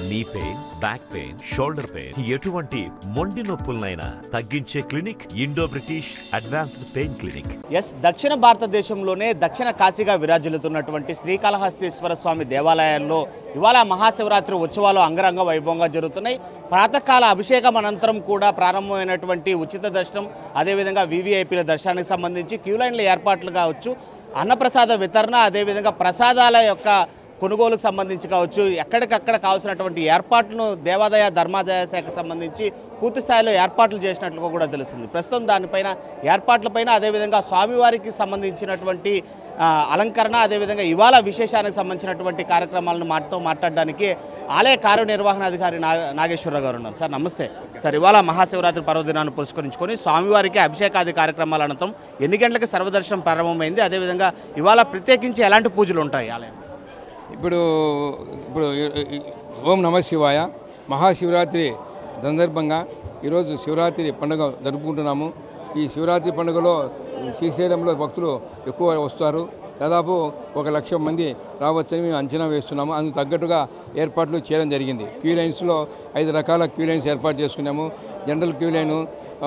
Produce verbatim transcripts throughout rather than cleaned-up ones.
నీ pain, back pain, shoulder pain, ఎటువంటి మొండి నొప్పులనైనా తగ్గించే clinic Indo British advanced pain clinic. ఎస్ దక్షిణ భారతదేశంలోనే దక్షిణ కాశీగా విరాజిల్లుతున్నటువంటి శ్రీకాళహస్తీశ్వర స్వామి దేవాలయాల్లో ఇవాళ మహాశివరాత్రి ఉత్సవాలు అంగరంగ వైభవంగా జరుగుతున్నాయి. ప్రాతకాల అభిషేకం అనంతరం కూడా ప్రారంభమైనటువంటి ఉచిత దర్శనం, అదేవిధంగా వీవీఐపీల దర్శనానికి సంబంధించి క్యూ లైన్ల ఏర్పాట్లు కావచ్చు, అన్నప్రసాద వితరణ, అదేవిధంగా ప్రసాదాల యొక్క కొనుగోలుకు సంబంధించి కావచ్చు, ఎక్కడికక్కడ కావాల్సినటువంటి ఏర్పాట్లను దేవాదాయ ధర్మాదాయ శాఖకు సంబంధించి పూర్తి స్థాయిలో ఏర్పాట్లు చేసినట్లుగా కూడా తెలుస్తుంది. ప్రస్తుతం దానిపైన ఏర్పాట్లపైన అదేవిధంగా స్వామివారికి సంబంధించినటువంటి అలంకరణ, అదేవిధంగా ఇవాళ విశేషానికి సంబంధించినటువంటి కార్యక్రమాలను మాతో మాట్లాడడానికి ఆలయ కార్యనిర్వహణాధికారి నా నాగేశ్వరరావు గారు ఉన్నారు. సార్ నమస్తే. సార్ ఇవాళ మహాశివరాత్రి పర్వదినాన్ని పురస్కరించుకొని స్వామివారికి అభిషేకాది కార్యక్రమాల అనంతరం ఎన్ని గంటలకు సర్వదర్శనం ప్రారంభమైంది, అదేవిధంగా ఇవాళ ప్రత్యేకించి ఎలాంటి పూజలు ఉంటాయి ఆలయం? ఇప్పుడు ఇప్పుడు ఓం నమ శివాయ. మహాశివరాత్రి సందర్భంగా ఈరోజు శివరాత్రి పండుగ జరుపుకుంటున్నాము. ఈ శివరాత్రి పండుగలో శ్రీశైలంలో భక్తులు ఎక్కువ వస్తారు. దాదాపు ఒక లక్ష మంది రావచ్చని మేము అంచనా వేస్తున్నాము. అందుకు తగ్గట్టుగా ఏర్పాట్లు చేయడం జరిగింది. క్యూ లైన్స్లో ఐదు రకాల క్యూ లైన్స్ ఏర్పాటు చేసుకున్నాము. జనరల్ క్యూ లైను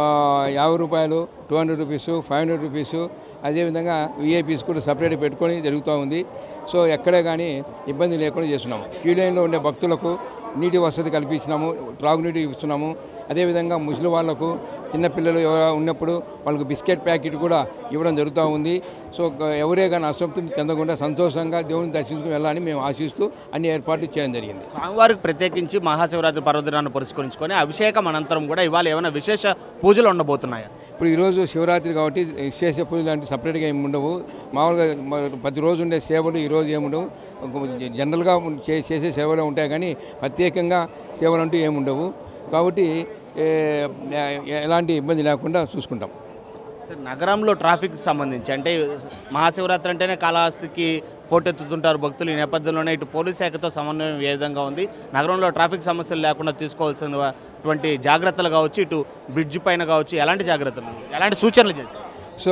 యాభై రూపాయలు, two hundred rupees, five hundred rupees, అదేవిధంగా వీఐపీస్ కూడా సపరేట్ పెట్టుకొని జరుగుతూ ఉంది. సో ఎక్కడే కానీ ఇబ్బంది లేకుండా చేస్తున్నాము. క్యూ లైన్లో ఉండే భక్తులకు నీటి వసతి కల్పించినాము, త్రాగునీటి ఇస్తున్నాము. అదేవిధంగా ముసలి వాళ్లకు, చిన్నపిల్లలు ఉన్నప్పుడు వాళ్ళకు బిస్కెట్ ప్యాకెట్ కూడా ఇవ్వడం జరుగుతూ ఉంది. సో ఎవరే కానీ అసంతృప్తి చెందకుండా సంతోషంగా దేవుని దర్శించుకుని వెళ్ళాలని మేము ఆశిస్తూ అన్ని ఏర్పాట్లు చేయడం జరిగింది. స్వామివారికి ప్రత్యేకించి మహాశివరాత్రి పర్వదినాన్ని పురస్కరించుకొని అభిషేకం అనంతరం కూడా ఇవాళ ఏమైనా విశేష పూజలు ఉండబోతున్నాయా? ఇప్పుడు ఈరోజు శివరాత్రి కాబట్టి విశేష పూజలు అంటే సపరేట్గా ఏమి ఉండవు. మామూలుగా ప్రతిరోజు ఉండే సేవలు ఈరోజు ఏముండవు. జనరల్గా చేసే సేవలు ఉంటాయి కానీ ప్రత్యేకంగా సేవలు అంటూ ఏముండవు. కాబట్టి ఎలాంటి ఇబ్బంది లేకుండా చూసుకుంటాం. సార్ నగరంలో ట్రాఫిక్కి సంబంధించి అంటే మహాశివరాత్రి అంటేనే కాళహస్తికి పోటెత్తుతుంటారు భక్తులు. ఈ నేపథ్యంలోనే ఇటు పోలీస్ శాఖతో సమన్వయం ఏ విధంగా ఉంది, నగరంలో ట్రాఫిక్ సమస్యలు లేకుండా తీసుకోవాల్సినటువంటి జాగ్రత్తలు కావచ్చు, ఇటు బ్రిడ్జ్ పైన కావచ్చు, ఎలాంటి జాగ్రత్తలు, ఎలాంటి సూచనలు చేస్తారు? సో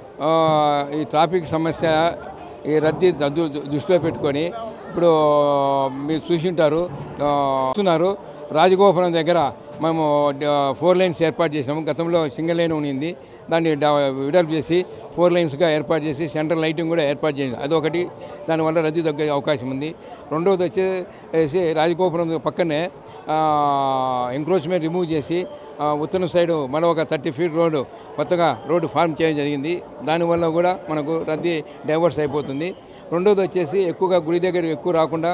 ఈ ట్రాఫిక్ సమస్య ఈ రద్దీ దృష్టిలో పెట్టుకొని ఇప్పుడు మీరు చూసింటారు చూస్తున్నారు రాజగోపురం దగ్గర మేము ఫోర్ లైన్స్ ఏర్పాటు చేసాము. గతంలో సింగిల్ లైన్ ఉండింది, దాన్ని విడల్పు చేసి ఫోర్ లైన్స్గా ఏర్పాటు చేసి సెంట్రల్ లైటింగ్ కూడా ఏర్పాటు చేసింది. అదొకటి, దానివల్ల రద్దీ తగ్గే అవకాశం ఉంది. రెండవది వచ్చేసి రాజగోపురం పక్కనే ఎంక్రోచ్మెంట్ రిమూవ్ చేసి ఉత్తర సైడు మరో ఒక థర్టీ ఫీట్ రోడ్డు కొత్తగా రోడ్డు ఫార్మ్ చేయడం జరిగింది. దానివల్ల కూడా మనకు రద్దీ డైవర్స్ అయిపోతుంది. రెండవది వచ్చేసి ఎక్కువగా గుడి దగ్గర ఎక్కువ రాకుండా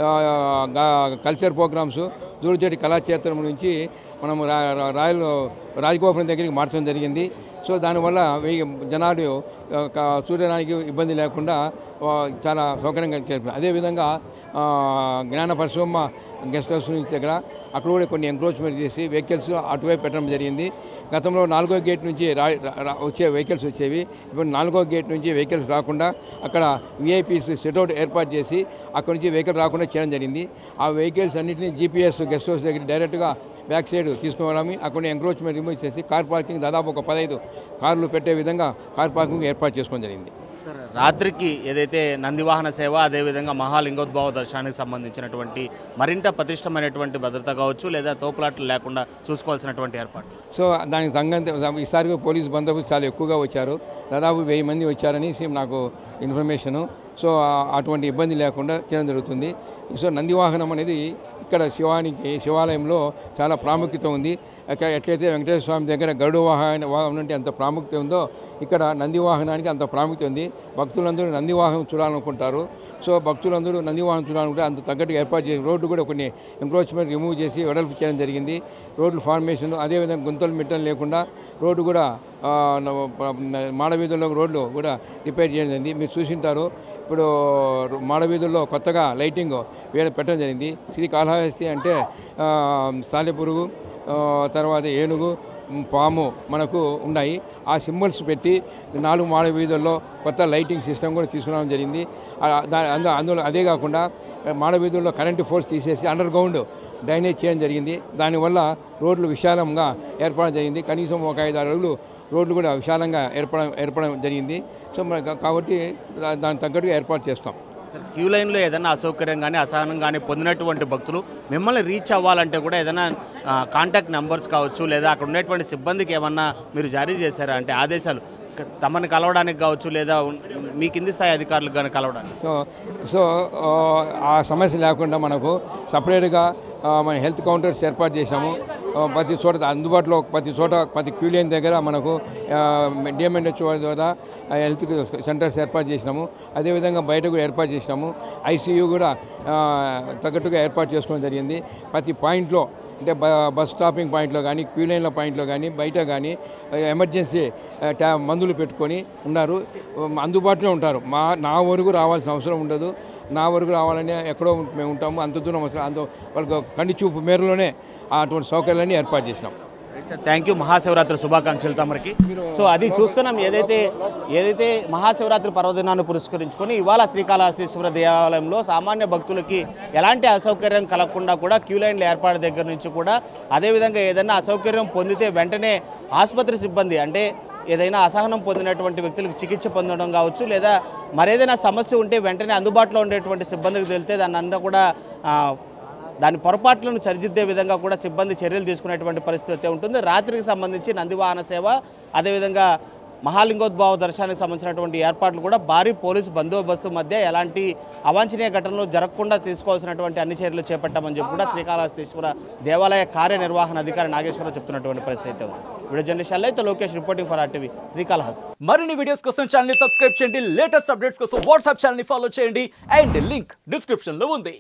కల్చర్ ప్రోగ్రామ్స్ దూరచేటి కళాక్షేత్రం నుంచి మనము రాయల్ రాజగోపురం దగ్గరికి మార్చడం జరిగింది. సో దానివల్ల వెయ్యి జనాలు చూడడానికి ఇబ్బంది లేకుండా చాలా సౌకర్యంగా చేరుకున్నారు. అదేవిధంగా జ్ఞాన పరిశ్రమ గెస్ట్ హౌస్ నుంచి దగ్గర అక్కడ కూడా కొన్ని ఎంక్రోచ్మెంట్ చేసి వెహికల్స్ అటువైపు పెట్టడం జరిగింది. గతంలో నాలుగో గేట్ నుంచి రా వచ్చే వెహికల్స్ వచ్చేవి, ఇప్పుడు నాలుగో గేట్ నుంచి వెహికల్స్ రాకుండా అక్కడ విఐపీస్ సెట్అవుట్ ఏర్పాటు చేసి అక్కడ నుంచి వెహికల్ రాకుండా చేయడం జరిగింది. ఆ వెహికల్స్ అన్నింటినీ జీపీఎస్ గెస్ట్ హౌస్ దగ్గర డైరెక్ట్గా బ్యాక్ సైడ్ తీసుకోవడం, అక్కడ ఎంక్రోచ్మెంట్ రిమూవ్ చేసి కార్ పార్కింగ్ దాదాపు ఒక పదహైదు కార్లు పెట్టే విధంగా కార్ పార్కింగ్ ఏర్పాటు చేసుకోవడం జరిగింది. రాత్రికి ఏదైతే నందివాహన సేవ, అదేవిధంగా మహాలింగోద్భవ దర్శనానికి సంబంధించినటువంటి మరింత పటిష్టమైనటువంటి భద్రత కావచ్చు, లేదా తోపులాట్లు లేకుండా చూసుకోవాల్సినటువంటి ఏర్పాటు. సో దానికి సంగతి ఈసారి పోలీసు బందోబస్తు చాలా ఎక్కువగా వచ్చారు, దాదాపు వెయ్యి మంది వచ్చారని నాకు ఇన్ఫర్మేషను. సో అటువంటి ఇబ్బంది లేకుండా చేయడం జరుగుతుంది. సో నందివాహనం అనేది ఇక్కడ శివానికి శివాలయంలో చాలా ప్రాముఖ్యత ఉంది. ఎట్లయితే వెంకటేశ్వర స్వామి దగ్గర గరుడ వాహన వాహనం అంటే అంత ప్రాముఖ్యత ఉందో ఇక్కడ నందివాహనానికి అంత ప్రాముఖ్యత ఉంది. భక్తులందరూ నందివాహనం చూడాలనుకుంటారు. సో భక్తులందరూ నందివాహనం చూడాలనుకుంటే అంత తగ్గట్టుగా ఏర్పాటు చేసి రోడ్డు కూడా కొన్ని ఎంక్రోచ్మెంట్ రిమూవ్ చేసి వెడల్పు చేయడం జరిగింది. రోడ్లు ఫార్మేషన్, అదేవిధంగా గుంతలు మిట్టలు లేకుండా రోడ్డు కూడా మాడవీధుల్లో రోడ్లు కూడా రిపేర్ చేయడం జరిగింది. మీరు చూసింటారు ఇప్పుడు మాడవీధుల్లో కొత్తగా లైటింగ్ వేయడం పెట్టడం జరిగింది. శ్రీకాళహస్తి అంటే సాలెపురుగు, తర్వాత ఏనుగు, పాము మనకు ఉన్నాయి. ఆ సింబల్స్ పెట్టి నాలుగు మాడ వీధుల్లో కొత్త లైటింగ్ సిస్టమ్ కూడా తీసుకురావడం జరిగింది. అందులో అదే కాకుండా మాడ వీధుల్లో కరెంటు ఫోర్స్ తీసేసి అండర్ గ్రౌండ్ డ్రైనేజ్ చేయడం జరిగింది. దానివల్ల రోడ్లు విశాలంగా ఏర్పడడం జరిగింది. కనీసం ఒక ఐదు ఆరు అడుగులు రోడ్లు కూడా విశాలంగా ఏర్పడ ఏర్పడడం జరిగింది. సో కాబట్టి దానికి తగ్గట్టుగా ఏర్పాటు చేస్తాం. క్యూ లైన్లో ఏదైనా అసౌకర్యం కానీ అసహనం కానీ పొందినటువంటి భక్తులు మిమ్మల్ని రీచ్ అవ్వాలంటే కూడా ఏదైనా కాంటాక్ట్ నెంబర్స్ కావచ్చు లేదా అక్కడ ఉన్నటువంటి సిబ్బందికి ఏమన్నా మీరు జారీ చేశారా అంటే ఆదేశాలు తమని కలవడానికి కావచ్చు లేదా మీ కింది స్థాయి అధికారులకు కానీ కలవడానికి? సో సో ఆ సమస్య లేకుండా మనకు సపరేట్గా మన హెల్త్ కౌంటర్స్ ఏర్పాటు చేశాము. ప్రతి చోట అందుబాటులో ప్రతి చోట ప్రతి క్యూ లైన్ దగ్గర మనకు డిఎంఎన్హెచ్ఓ ద్వారా హెల్త్ సెంటర్స్ ఏర్పాటు చేసినాము. అదేవిధంగా బయట కూడా ఏర్పాటు చేసినాము. ఐసీయూ కూడా తగ్గట్టుగా ఏర్పాటు చేసుకోవడం జరిగింది. ప్రతి పాయింట్లో అంటే బస్ స్టాపింగ్ పాయింట్లో కానీ క్యూ లైన్ల పాయింట్లో కానీ బయట కానీ ఎమర్జెన్సీ ట్యా మందులు పెట్టుకొని ఉన్నారు, అందుబాటులో ఉంటారు. మా నా వరకు రావాల్సిన అవసరం ఉండదు. నా వరకు రావాలని ఎక్కడో మేము ఉంటాము, అంత దూరం అవసరం అంత వాళ్ళకి కంటి చూపు మేరలోనే అటువంటి సౌకర్యాలన్నీ ఏర్పాటు చేసినాం. Thank you. మహాశివరాత్రి శుభాకాంక్షలు తమరికి. సో అది చూస్తున్నాం, ఏదైతే ఏదైతే మహాశివరాత్రి పర్వదినాన్ని పురస్కరించుకొని ఇవాళ శ్రీకాళహస్తీశ్వర దేవాలయంలో సామాన్య భక్తులకి ఎలాంటి అసౌకర్యం కలగకుండా కూడా క్యూ లైన్ల ఏర్పాటు దగ్గర నుంచి కూడా అదేవిధంగా ఏదైనా అసౌకర్యం పొందితే వెంటనే ఆసుపత్రి సిబ్బంది అంటే ఏదైనా అసహనం పొందినటువంటి వ్యక్తులకు చికిత్స పొందడం కావచ్చు లేదా మరేదైనా సమస్య ఉంటే వెంటనే అందుబాటులో ఉండేటువంటి సిబ్బందికి తెలితే దాన్ని అంతా కూడా దాని పొరపాట్లను సరిదిద్దే విధంగా కూడా సిబ్బంది చర్యలు తీసుకునేటువంటి పరిస్థితి ఉంటుంది. రాత్రికి సంబంధించి నందివాహన సేవ అదేవిధంగా మహాలింగోద్భవ దర్శనానికి సంబంధించినటువంటి ఏర్పాట్లు కూడా భారీ పోలీసు బందోబస్తు మధ్య ఎలాంటి అవాంఛనీయ ఘటనలు జరగకుండా తీసుకోవాల్సినటువంటి అన్ని చర్యలు చేపట్టామని చెప్పి కూడా శ్రీకాళహస్తీశ్వర దేవాలయ కార్యనిర్వహణ అధికారి నాగేశ్వరరావు చెప్తున్నటువంటి పరిస్థితి ఉంది. వీడియో జర్నలిస్ట్ అల్లైతే Lokesh reporting for RTV Srikalahasti. మరిన్ని వీడియోస్ కోసం ఛానల్ ని సబ్స్క్రైబ్ చేయండి, లేటెస్ట్ అప్డేట్స్ కోసం వాట్సాప్ ఛానల్ ని ఫాలో చేయండి అండ్ లింక్ డిస్క్రిప్షన్ లో ఉంది.